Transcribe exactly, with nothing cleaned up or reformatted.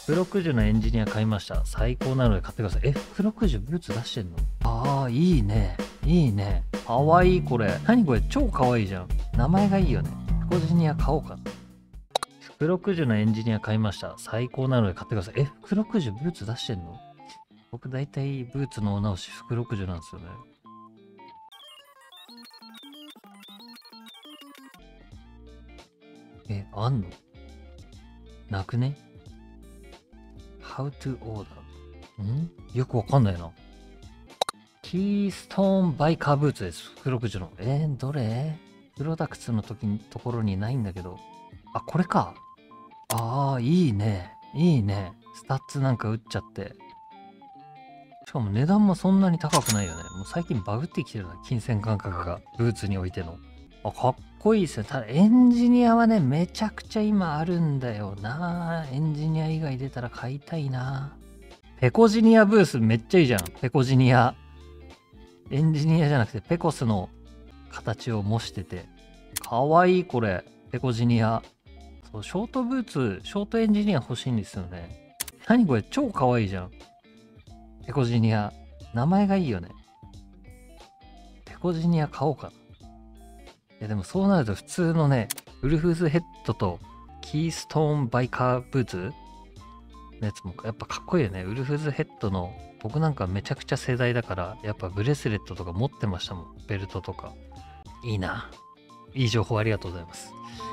フろくじゅうのエンジニア買いました。最高なので買ってください。え、フろくじゅうブーツ出してんの？ああ、いいね。いいね。かわいい、これ。何これ、超かわいいじゃん。名前がいいよね。フロジニア買おうかな。フろくじゅうのエンジニア買いました。最高なので買ってください。え、フろくじゅうブーツ出してんの？僕大体ブーツのお直しフろくじゅうなんですよね。え、あんの？なくね？ ?How to order? んよくわかんないな。キーストーンバイカーブーツです。フろくじゅうの。えー、どれ？プロダクツの時にところにないんだけど。あ、これか。ああ、いいね。いいね。スタッツなんか打っちゃって。しかも値段もそんなに高くないよね。もう最近バグってきてるな。金銭感覚が。ブーツにおいての。あ、かっこいいですね。ただエンジニアはね、めちゃくちゃ今あるんだよな。エンジニア以外出たら買いたいな。ペコジニアブースめっちゃいいじゃん。ペコジニア。エンジニアじゃなくてペコスの形を模してて。かわいいこれ。ペコジニア。そう、ショートブーツ、ショートエンジニア欲しいんですよね。何これ超かわいいじゃん。ペコジニア。名前がいいよね。ペコジニア買おうかな。いやでもそうなると普通のね、ウルフズヘッドとキーストーンバイカーブーツのやつもやっぱかっこいいよね。ウルフズヘッドの僕なんかめちゃくちゃ世代だから、やっぱブレスレットとか持ってましたもん。ベルトとか。いいな。いい情報ありがとうございます。